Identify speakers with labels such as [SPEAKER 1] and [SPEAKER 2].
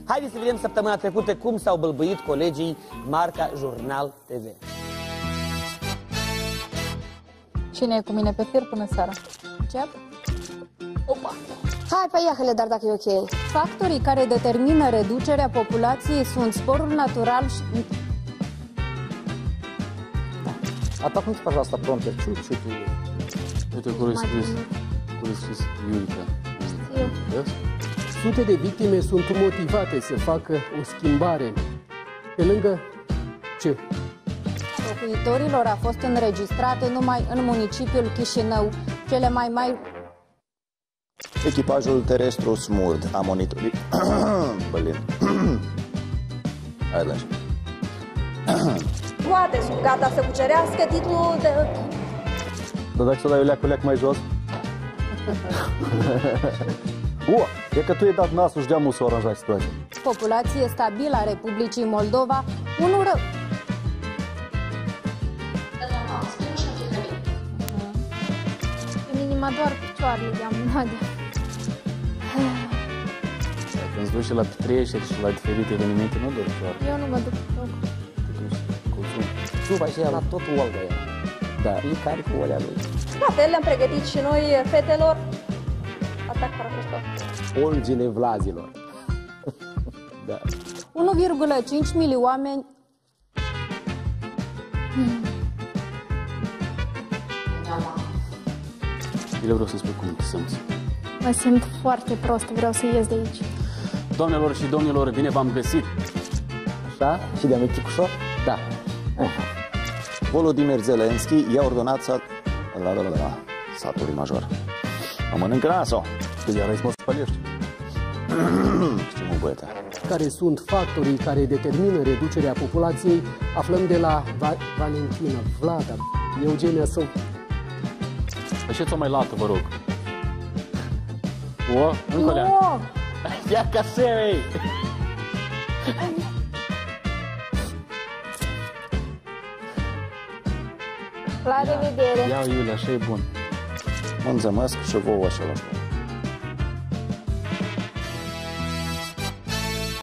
[SPEAKER 1] Haideți să vedem săptămâna trecută cum s-au bâlbâit colegii Marca Jurnal TV.
[SPEAKER 2] Cine e cu mine pe fir până seara? Încep? Opa!
[SPEAKER 3] Hai pe iahele, dar dacă e ok.
[SPEAKER 2] Factorii care determină reducerea populației sunt sporul natural și...
[SPEAKER 4] А так, ну, пожалуйста, промпер чуть-чуть.
[SPEAKER 5] Uite, acolo e scris Iurica. Vezi?
[SPEAKER 6] Sute de victime sunt motivate să facă o schimbare. Pe lângă ce?
[SPEAKER 2] Locuitorilor a fost înregistrate numai în municipiul Chișinău. Cele mai mari...
[SPEAKER 7] Echipajul terestru Smurd a monitorizat... Hai, lași.
[SPEAKER 3] Poate sunt gata să cucerească titlul de...
[SPEAKER 4] Dar dacă să dai o leac mai jos? E că tu i-ai dat nasul și de-amul să o aranjai situația.
[SPEAKER 2] Populație stabilă a Republicii Moldova,
[SPEAKER 8] Minima doar picioarele de-am Nadia.
[SPEAKER 5] Când îți duci la petreceri și la diferite evenimente, nu doar doar.
[SPEAKER 8] Eu nu mă duc loc.
[SPEAKER 4] Tu vai și la tot Olga ea. Da, fiecare cu olea lui.
[SPEAKER 3] La fel le-am pregătit și noi, fetelor. Atac parafustor.
[SPEAKER 4] Olgile Vlazilor. Da.
[SPEAKER 2] 1,5 milioane...
[SPEAKER 5] Eu vreau să spun cum te simți.
[SPEAKER 8] Mă simt foarte prost, vreau să ies de aici.
[SPEAKER 5] Doamnelor și domnilor, bine v-am găsit!
[SPEAKER 4] Așa? Și de-a miticușor? Da.
[SPEAKER 7] Volodymyr Zelensky i-a ordonat să... Saturii major. Mă mănâncă nasul.
[SPEAKER 4] Că iar ai să mă spălești.
[SPEAKER 7] Ce mă băiete?
[SPEAKER 6] Care sunt factorii care determină reducerea populației? Aflăm de la Valentina, Vlada, Eugenia sau...
[SPEAKER 5] Așeți-o mai lată, vă rog. O, încă o leacă. Ia ca semei!
[SPEAKER 8] La revedere!
[SPEAKER 5] Ia, Iulia, așa e bun.
[SPEAKER 7] Mă înzămăsc și vouă așa la școală.